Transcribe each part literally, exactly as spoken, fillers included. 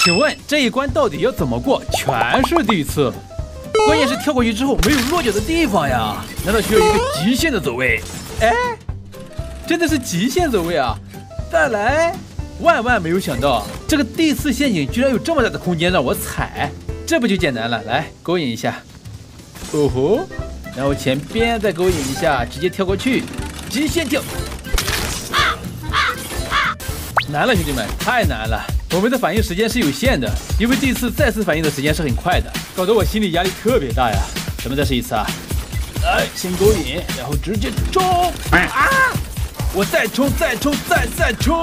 请问这一关到底要怎么过？全是第一次，关键是跳过去之后没有落脚的地方呀，难道需要一个极限的走位？哎，真的是极限走位啊！再来，万万没有想到，这个第四陷阱居然有这么大的空间让我踩，这不就简单了？来，勾引一下，哦吼，然后前边再勾引一下，直接跳过去，极限跳。难了，兄弟们，太难了！我们的反应时间是有限的，因为这次再次反应的时间是很快的，搞得我心理压力特别大呀。咱们再试一次啊！来，先勾引，然后直接冲！啊！我再冲，再冲，再再冲！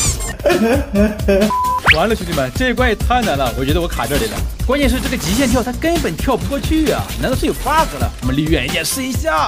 完了，兄弟们，这一关也太难了，我觉得我卡这里了。关键是这个极限跳，它根本跳不过去啊！难道是有 bug 了？我们离远一点试一下。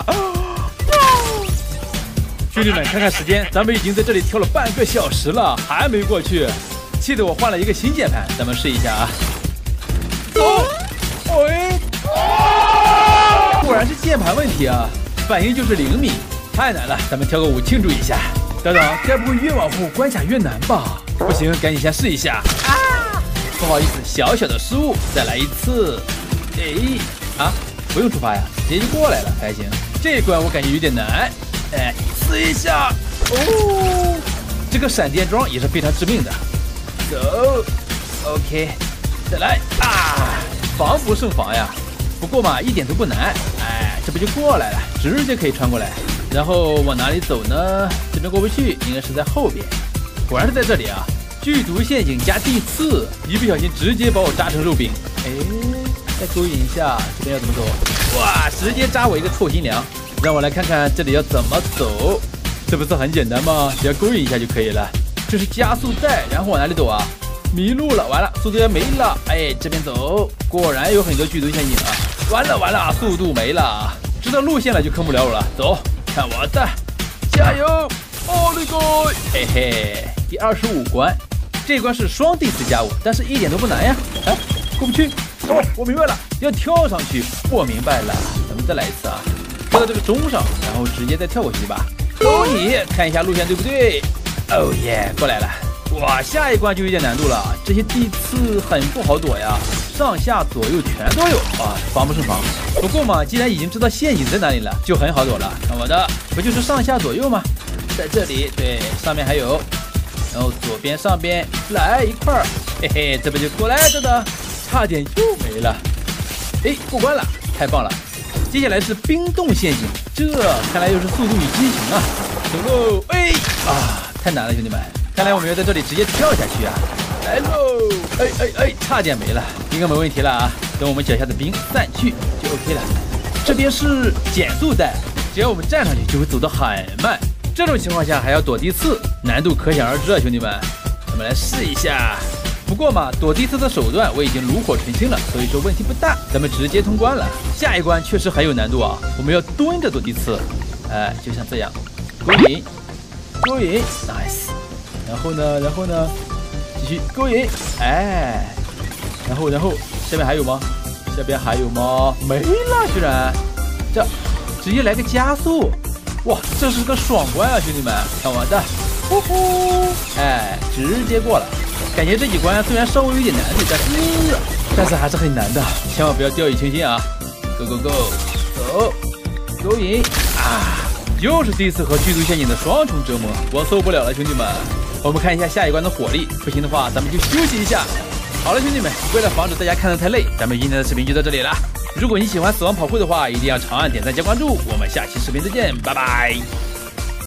兄弟们，看看时间，咱们已经在这里跳了半个小时了，还没过去，气得我换了一个新键盘，咱们试一下啊。走，喂，果然是键盘问题啊，反应就是灵敏，太难了，咱们跳个舞庆祝一下。等等，该不会越往后关卡越难吧？不行，赶紧先试一下。啊，不好意思，小小的失误，再来一次。哎，啊，不用触发呀，直接就过来了，还行。这一关我感觉有点难。哎，试一下哦，这个闪电桩也是非常致命的。走 ，OK， 再来啊，防不胜防呀。不过嘛，一点都不难。哎，这不就过来了，直接可以穿过来。然后往哪里走呢？这边过不去，应该是在后边。果然是在这里啊！剧毒陷阱加地刺，一不小心直接把我扎成肉饼。哎，再勾引一下，这边要怎么走？哇，直接扎我一个臭心凉。让我来看看这里要怎么走，这不是很简单吗？只要勾引一下就可以了。这是加速带，然后往哪里走啊？迷路了，完了，速度要没了。哎，这边走，果然有很多剧毒陷阱啊！完了完了，速度没了，知道路线了就坑不了我了。走，看我的，加油！奥利给！嘿嘿，第二十五关，这一关是双第四加五，但是一点都不难呀。哎，过不去。哦，我明白了，要跳上去。我明白了，咱们再来一次啊。跳到这个钟上，然后直接再跳过去吧。勾你，看一下路线对不对？哦耶，过来了。哇，下一关就有点难度了，这些地刺很不好躲呀，上下左右全都有啊，防不胜防。不过嘛，既然已经知道陷阱在哪里了，就很好躲了。看我的，不就是上下左右吗？在这里，对，上面还有，然后左边、上边来一块儿，嘿嘿，这不就过来着的，差点又没了。哎，过关了，太棒了！接下来是冰冻陷阱，这看来又是速度与激情啊！走喽！哎啊，太难了，兄弟们！看来我们要在这里直接跳下去啊！来喽！哎哎哎，差点没了，应该没问题了啊！等我们脚下的冰散去就 OK 了。这边是减速带，只要我们站上去就会走得很慢。这种情况下还要躲地刺，难度可想而知啊，兄弟们！咱们来试一下。不过嘛，躲地刺的手段我已经炉火纯青了，所以说问题不大，咱们直接通关了。下一关确实很有难度啊，我们要蹲着躲地刺，哎，就像这样，勾引，勾引 ，nice。然后呢，然后呢，继续勾引，哎，然后然后下面还有吗？下边还有吗？没了，居然，这直接来个加速，哇，这是个爽关啊，兄弟们，看我的，呼呼，哎，直接过了。感觉这几关虽然稍微有点难度，但是但是还是很难的，千万不要掉以轻心啊 ！Go go go， 走，勾引啊！又是第一次和剧毒陷阱的双重折磨，我受不了了，兄弟们！我们看一下下一关的火力，不行的话咱们就休息一下。好了，兄弟们，为了防止大家看得太累，咱们今天的视频就到这里了。如果你喜欢死亡跑酷的话，一定要长按点赞加关注，我们下期视频再见，拜拜。